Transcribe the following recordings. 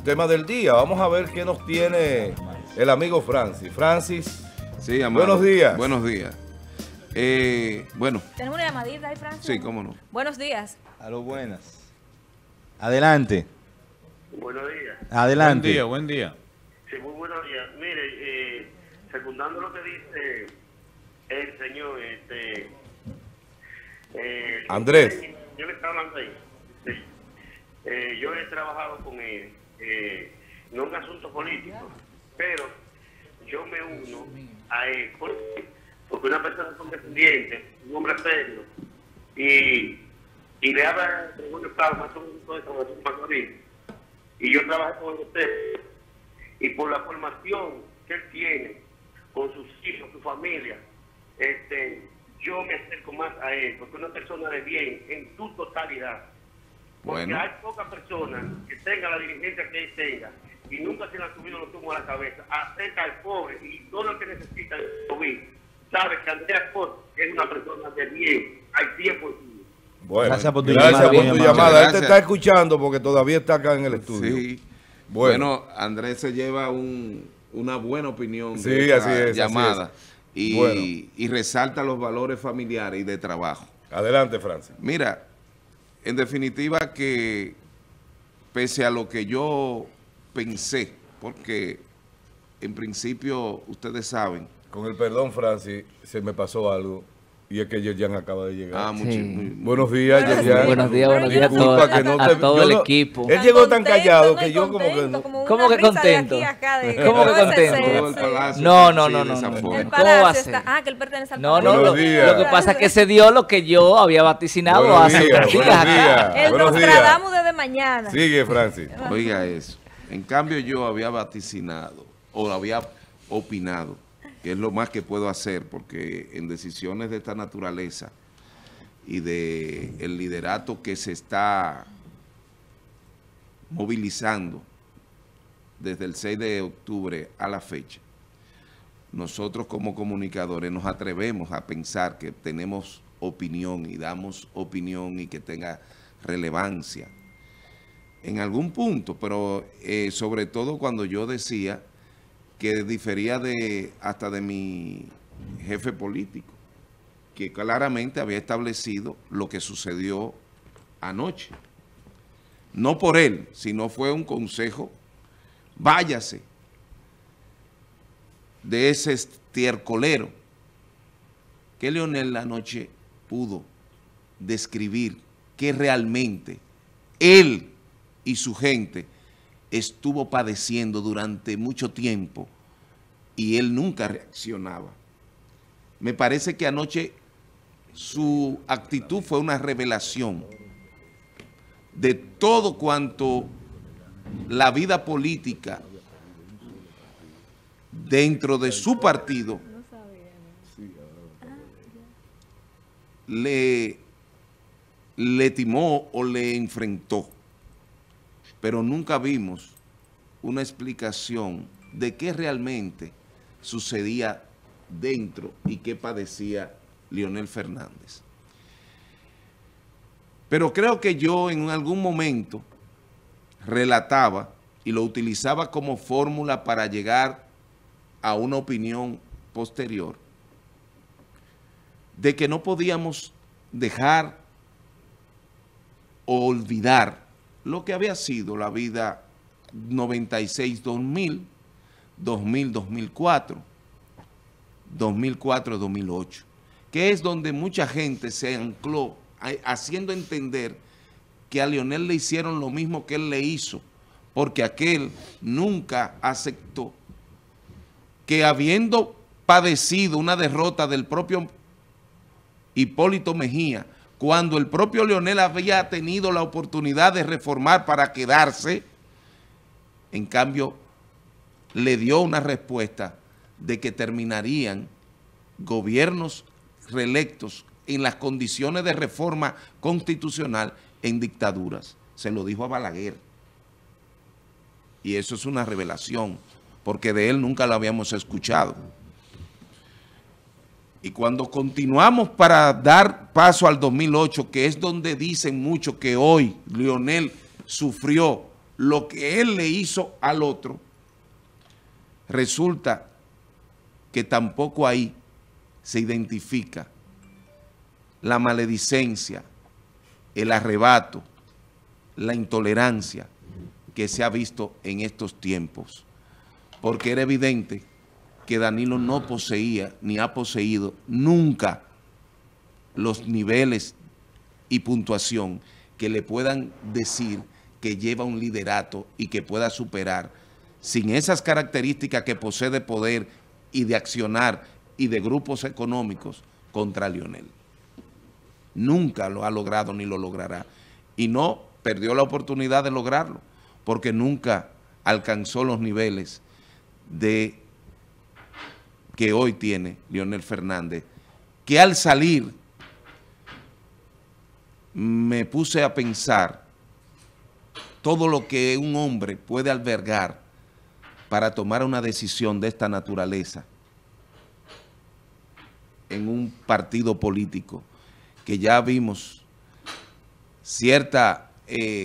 tema del día. Vamos a ver qué nos tiene el amigo Francis. Francis, sí, amado. Buenos días. Buenos días. Bueno. ¿Tenemos una llamadita ahí, Francis? Sí, cómo no. Buenos días. Aló, buenas. Adelante. Buenos días. Adelante. Buen día. Sí, muy buenos días. Mire, secundando lo que dice el señor, Andrés. Yo le estaba hablando ahí. Sí. Yo he trabajado con él, no en asuntos políticos, pero yo me uno a él porque una persona condescendiente, un hombre serio, y le habla de un estado más o menos de San Francisco de Macorís, y yo trabajé con usted, y por la formación que él tiene con sus hijos, su familia, yo me acerco más a él, porque es una persona de bien en su totalidad. Porque Bueno. hay pocas personas que tengan la diligencia que él tenga y nunca se le han subido los humos a la cabeza. Acerca al pobre y todo lo que necesita el COVID. Sabe que Andrea Scott es una persona de bien, hay tiempo. Bueno, Gracias por tu gracias llamada, por muy tu amable. llamada. Él te Gracias. está escuchando porque todavía está acá en el estudio. Sí. Bueno. Bueno, Andrés se lleva una buena opinión Sí, de esta así es, llamada. así es. Y, Bueno. y resalta los valores familiares y de trabajo. Adelante, Francis. Mira, en definitiva que pese a lo que yo pensé, porque en principio ustedes saben. Con el perdón, Francis, se me pasó algo. Y es que Yerjan acaba de llegar. Buenos días, Yerjan. Buenos días a Disculpa todos, que no a te- todo yo el no- equipo. Él llegó tan Contento, callado ¿no? que Y yo como que contento, no. como ¿Cómo una que risa de contento? aquí a acá, de ¿Cómo que todo ese contento? ser, Todo el sí. palacio No, se no, percibe no, de no, esa no. forma. El ¿Cómo va a palacio ser? está... que él pertenece al No, palacio. no, Buenos días. lo que pasa es que se dio lo que yo había vaticinado Buenos hace días, unos días buenos acá. días. El Buenos días. Nostradamus desde mañana. Sigue, Francis. Oiga eso. En cambio yo había vaticinado o había opinado, que es lo más que puedo hacer, porque en decisiones de esta naturaleza y de el liderato que se está movilizando desde el 6 de octubre a la fecha, nosotros como comunicadores nos atrevemos a pensar que tenemos opinión y damos opinión y que tenga relevancia en algún punto, pero sobre todo cuando yo decía que difería hasta de mi jefe político, que claramente había establecido lo que sucedió anoche. No por él, sino fue un consejo, váyase de ese estiercolero que Leonel anoche pudo describir que realmente él y su gente estuvo padeciendo durante mucho tiempo y él nunca reaccionaba. Me parece que anoche su actitud fue una revelación de todo cuanto la vida política dentro de su partido le timó o le enfrentó. Pero nunca vimos una explicación de qué realmente sucedía dentro y qué padecía Leonel Fernández. Pero creo que yo en algún momento relataba y lo utilizaba como fórmula para llegar a una opinión posterior, de que no podíamos dejar o olvidar lo que había sido la vida 96-2000, 2000-2004, 2004-2008, que es donde mucha gente se ancló haciendo entender que a Leonel le hicieron lo mismo que él le hizo, porque aquel nunca aceptó que habiendo padecido una derrota del propio Hipólito Mejía, cuando el propio Leonel había tenido la oportunidad de reformar para quedarse, en cambio le dio una respuesta de que terminarían gobiernos reelectos en las condiciones de reforma constitucional en dictaduras. Se lo dijo a Balaguer. Y eso es una revelación, porque de él nunca lo habíamos escuchado. Y cuando continuamos para dar paso al 2008, que es donde dicen mucho que hoy Leonel sufrió lo que él le hizo al otro, resulta que tampoco ahí se identifica la maledicencia, el arrebato, la intolerancia que se ha visto en estos tiempos, porque era evidente que Danilo no poseía ni ha poseído nunca los niveles y puntuación que le puedan decir que lleva un liderato y que pueda superar sin esas características que posee de poder y de accionar y de grupos económicos contra Leonel. Nunca lo ha logrado ni lo logrará. Y no perdió la oportunidad de lograrlo, porque nunca alcanzó los niveles de que hoy tiene Leonel Fernández, que al salir me puse a pensar todo lo que un hombre puede albergar para tomar una decisión de esta naturaleza en un partido político, que ya vimos cierta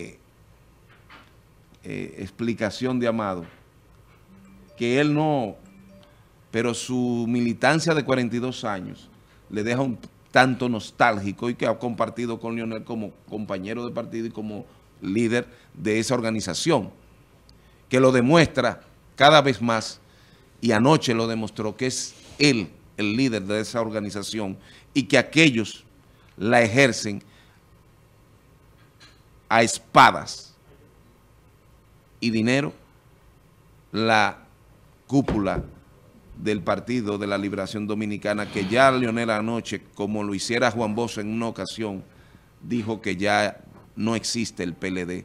explicación de Amado, que él no, pero su militancia de 42 años le deja un tanto nostálgico, y que ha compartido con Leonel como compañero de partido y como líder de esa organización, que lo demuestra cada vez más, y anoche lo demostró, que es él el líder de esa organización y que aquellos la ejercen a espadas y dinero, la cúpula del Partido de la Liberación Dominicana, que ya Leonel anoche, como lo hiciera Juan Bosch en una ocasión, dijo que ya no existe el PLD.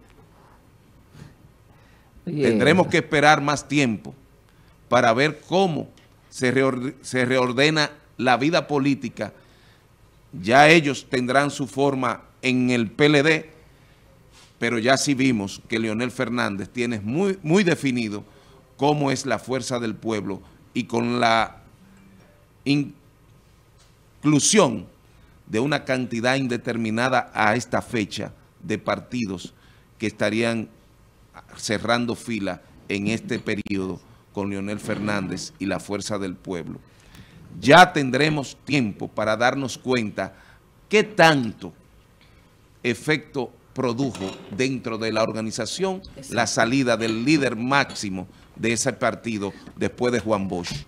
Tendremos que esperar más tiempo para ver cómo se reordena la vida política. Ya ellos tendrán su forma en el PLD, pero ya sí vimos que Leonel Fernández tiene muy definido cómo es la fuerza del pueblo, y con la inclusión de una cantidad indeterminada a esta fecha de partidos que estarían cerrando fila en este periodo con Leonel Fernández y la fuerza del pueblo. Ya tendremos tiempo para darnos cuenta qué tanto efecto produjo dentro de la organización la salida del líder máximo de ese partido después de Juan Bosch.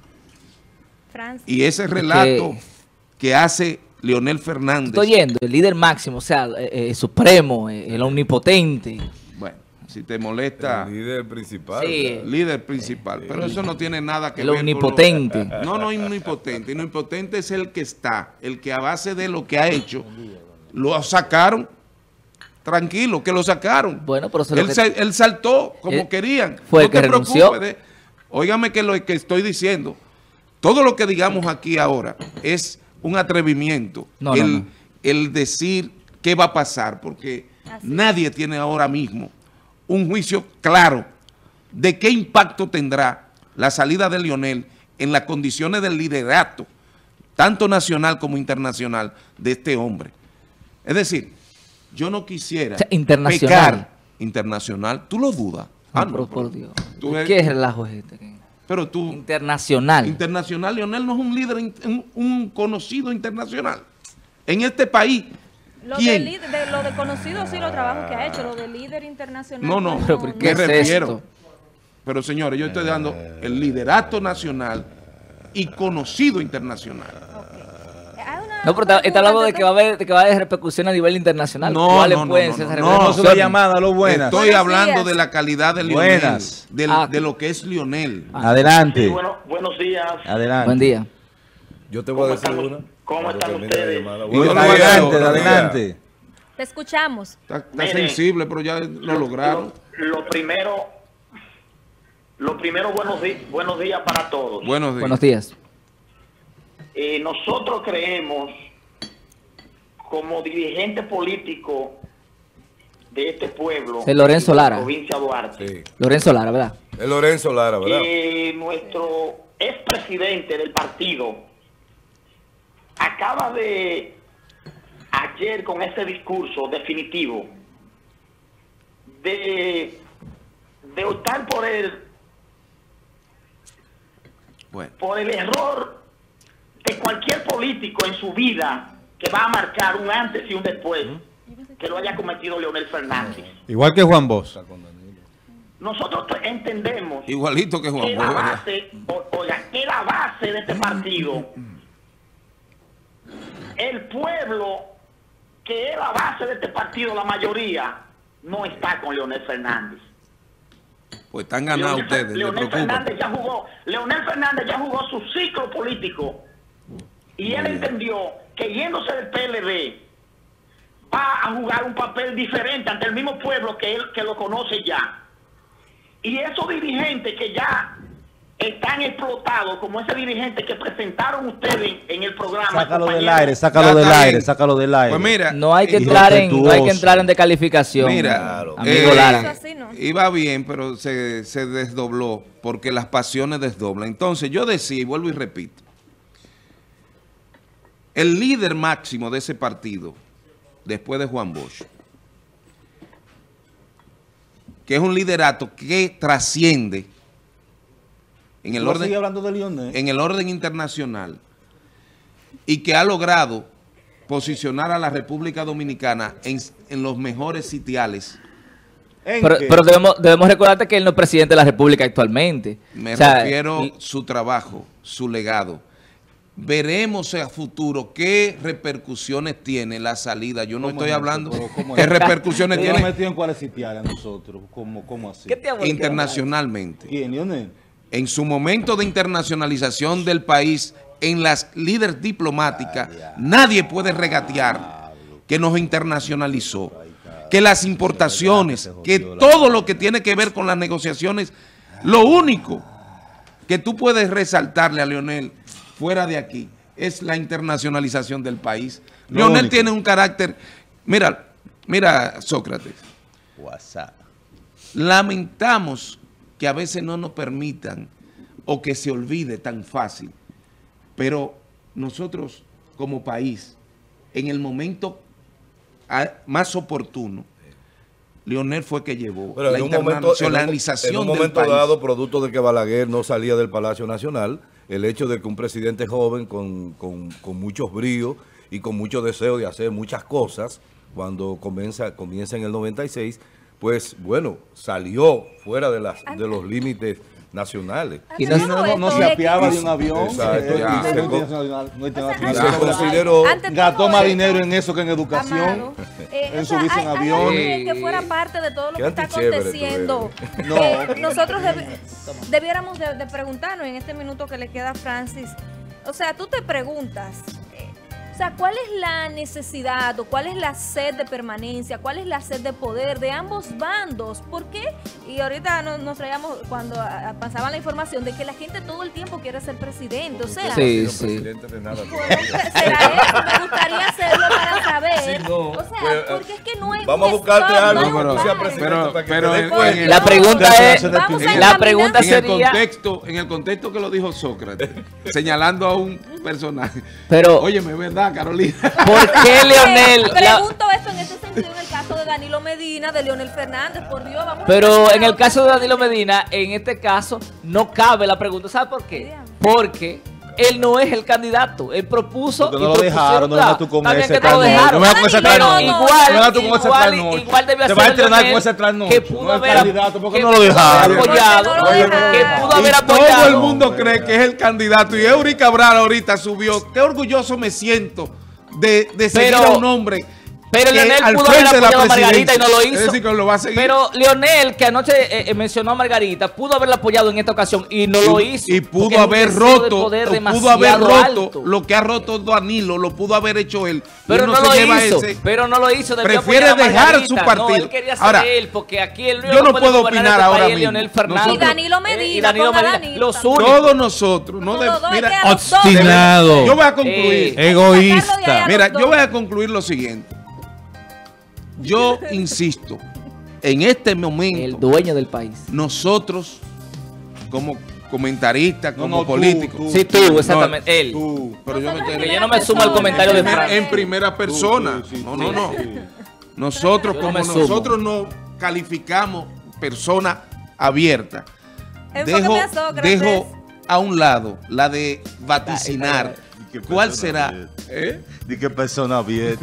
Y ese relato que hace Leonel Fernández. Estoy yendo, el líder máximo, o sea, el supremo, el omnipotente. Bueno, si te molesta. El líder principal. Sí. Líder principal, pero eso no tiene nada que El ver omnipotente. con no omnipotente. El omnipotente es el que está, el que a base de lo que ha hecho, lo sacaron. Tranquilo, que lo sacaron. Bueno, pero él saltó como querían. Fue No el que te renunció. preocupes. Óigame que lo que estoy diciendo, todo lo que digamos aquí ahora es un atrevimiento. El decir qué va a pasar, porque nadie tiene ahora mismo un juicio claro de qué impacto tendrá la salida de Leonel en las condiciones del liderato, tanto nacional como internacional, de este hombre. Es decir, yo no quisiera pecar internacional. ¿Tú lo dudas? No, por Dios. ¿Qué relajo es este? Pero tú... Internacional. Internacional, Leonel no es un líder, un conocido internacional. En este país, ¿quién? Lo de conocido sí, los trabajos que ha hecho, lo de líder internacional. No, ¿Pero por qué me es refiero. esto? Pero señores, yo estoy dando el liderato nacional y conocido internacional. No, pero está hablando de que va a haber repercusión a nivel internacional. ¿Cuáles pueden ser esas repercusiones? repercusiones? Llamada, lo buenas. Estoy hablando de la calidad de Leonel, Buenas. de lo que es Leonel. Adelante. Sí, buenos días. Adelante. Buen día. Yo te voy a decir una. ¿Cómo están ustedes? Adelante. Te escuchamos. Está sensible, pero ya lo lograron. Lo primero, buenos días para todos. Buenos días. Nosotros creemos, como dirigente político de este pueblo, de Lorenzo Lara, provincia de Duarte. Sí. Lorenzo Lara, ¿verdad? Es Lorenzo Lara, ¿verdad? Nuestro expresidente del partido acaba de, ayer con ese discurso definitivo, de de optar por el error de cualquier político en su vida que va a marcar un antes y un después que lo haya cometido Leonel Fernández. Igual que Juan Bosch. Nosotros entendemos igualito que Juan que Bosch. que la base de este partido, el pueblo que es la base de este partido, la mayoría, no está con Leonel Fernández. Pues están ganados ustedes. Leonel Fernández ya jugó su ciclo político y él entendió que yéndose del PLD va a jugar un papel diferente ante el mismo pueblo que lo conoce ya. Y esos dirigentes que ya están explotados, como ese dirigente que presentaron ustedes en el programa. Sácalo del aire, sácalo del aire, sácalo del aire. Pues mira, no hay que entrar en descalificación. Mira, amigo Lara. Iba bien, pero se desdobló porque las pasiones desdoblan. Entonces yo decía, y vuelvo y repito, el líder máximo de ese partido, después de Juan Bosch, que es un liderato que trasciende en el orden, hablando de Lionel, en el orden internacional, y que ha logrado posicionar a la República Dominicana en los mejores sitiales. Pero debemos recordarte que él no es presidente de la República actualmente. Me refiero a su trabajo, su legado. Veremos a futuro qué repercusiones tiene la salida. Yo no estoy hablando qué repercusiones tiene. metido en cuáles sitiales a nosotros? ¿Cómo así? Internacionalmente. ¿Quién, Lionel? En su momento de internacionalización del país, en las líderes diplomáticas, nadie puede regatear que nos internacionalizó, que las importaciones, que todo lo que tiene que ver con las negociaciones, lo único que tú puedes resaltarle a Leonel fuera de aquí es la internacionalización del país. Leonel tiene un carácter, mira Sócrates, lamentamos que a veces no nos permitan o que se olvide tan fácil, pero nosotros como país, en el momento más oportuno, Leonel fue que llevó la internacionalización en un momento dado, producto de que Balaguer no salía del Palacio Nacional, el hecho de que un presidente joven con muchos bríos y con mucho deseo de hacer muchas cosas, cuando comienza en el 96, pues bueno, salió fuera de los límites nacionales. Y no se apiaba de un avión. Gastó más dinero en eso que en educación, en subirse en avión. Que fuera parte de todo lo que está aconteciendo. Nosotros debiéramos de preguntarnos en este minuto que le queda a Francis. O sea, tú te preguntas, o sea, ¿cuál es la necesidad o cuál es la sed de permanencia, cuál es la sed de poder de ambos bandos? ¿Por qué? Y ahorita nos traíamos, cuando pasaba la información de que la gente todo el tiempo quiere ser presidente, o sea... Sí. Presidente de nada. ¿Será eso? Me gustaría hacerlo para saber. O sea, porque es que no es... Vamos a buscarte algo que tú seas presidente para que te des cuenta. La pregunta sería... En el contexto que lo dijo Sócrates, señalando a un personaje. Pero... Óyeme, ¿verdad, Carolina? ¿Por qué Leonel? Pregunto esto en ese sentido en el caso de Danilo Medina, de Leonel Fernández, por Dios, vamos. Pero en el caso de Danilo Medina, en este caso, no cabe la pregunta. ¿Sabe por qué? Porque él no es el candidato. Él propuso. Porque no lo dejaron, no vengas tú con ese trasnocho. No vengas con ese trasnocho. Igual debió ser. Te vas a entrenar con ese trasnocho. Que pudo haber candidato, porque no lo dejaron. Que pudo haber apoyado. Todo el mundo cree que es el candidato. Y Eury Cabral ahorita subió. Qué orgulloso me siento de seguir a un hombre. Pero Leonel pudo haber apoyado a Margarita y no lo hizo. Es decir, que lo va a seguir. Pero Leonel, que anoche mencionó a Margarita, pudo haberla apoyado en esta ocasión y no lo hizo. Y pudo haber roto lo que ha roto Danilo, lo pudo haber hecho él. Pero no lo hizo. Prefiere dejar su partido. No, él quería ser él, porque aquí él yo no puedo opinar ahora mismo. Y Danilo Medina, todos nosotros. Mira, obstinado. Yo voy a concluir. Egoísta. Mira, yo voy a concluir lo siguiente. Yo insisto, en este momento, el dueño del país, nosotros como comentaristas, como políticos. Sí, tú, exactamente, él. Pero yo no me sumo al comentario de Frank. En primera persona. No. Nosotros, como nosotros no calificamos personas abierta. Dejo a un lado la de vaticinar. ¿Cuál será? ¿De qué persona abierta?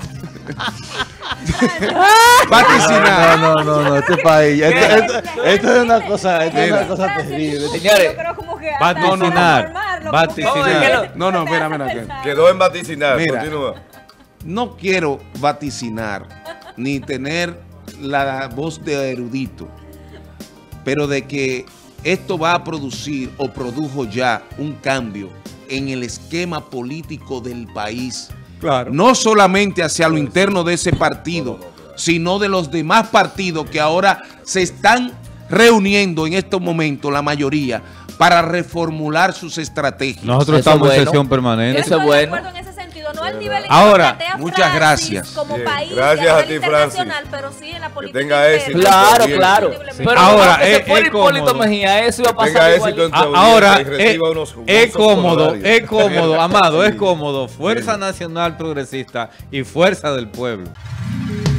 Vaticinar. No, este país. Esto es una cosa terrible. Señores, vaticinar. No, espera. Quedó en vaticinar. Mira, continúa. No quiero vaticinar ni tener la voz de erudito, pero de que esto va a producir o produjo ya un cambio en el esquema político del país. Claro. No solamente hacia lo interno de ese partido, sino de los demás partidos que ahora se están reuniendo en estos momentos, la mayoría, para reformular sus estrategias. Nosotros estamos en sesión permanente. Eso es bueno. En ese sentido, no al nivel ahora, muchas gracias. Como país, gracias a ti, Francis. Pero sí en la política. Que tenga éxito. Claro. Sí. Pero ahora, se fuera Hipólito Mejía, eso iba a pasar igual. Ahora, es cómodo, Amado, es cómodo. Fuerza Nacional Progresista y Fuerza del Pueblo.